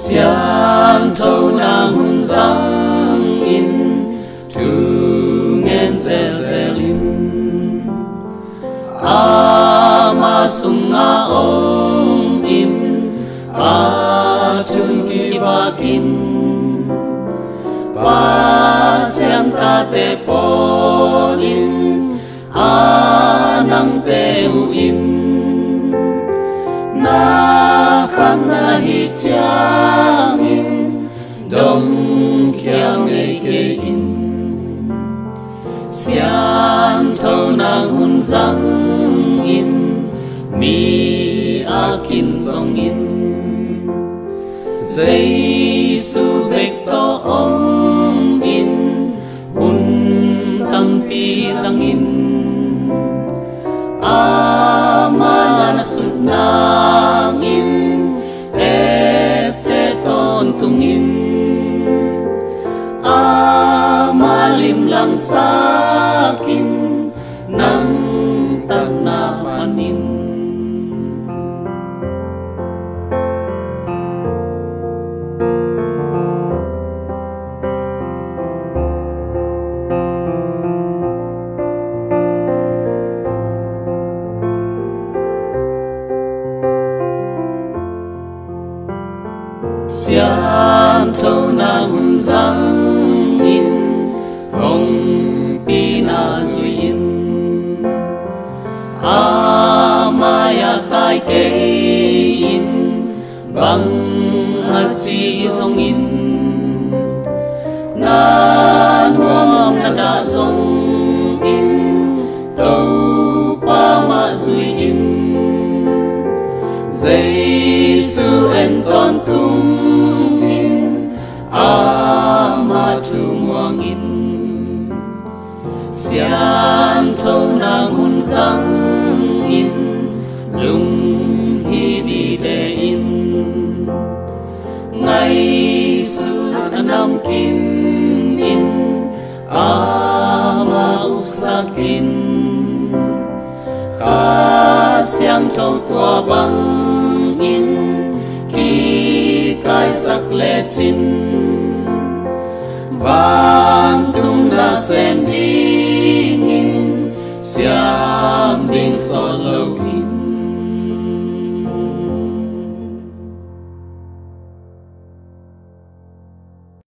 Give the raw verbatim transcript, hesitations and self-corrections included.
xian thâu na hun giang in tu ngen zel zelin ama sunga om in patun kivakin pasiam ta te ponin anang te uin na kham na hi chang in dom kyang e ke in xian thâu na hun giang in mi akin song in Giêsu bek to om in hun tam pi sang in ama sut nang in et te ton tung in ama lim lang sakin nang tak na panin xian thâu na hun giang in hong pi na duy in amaya tai ke in bang a chi song in na nuam na da song in tâu pa ma duy in Giêsu en ton tung ama tu muang in xian thâu na hun giang in lung hi đi de in ngày su nam kim in ama usak in kha xiang thâu tua bang in ki kai sak le chin vang tung na sen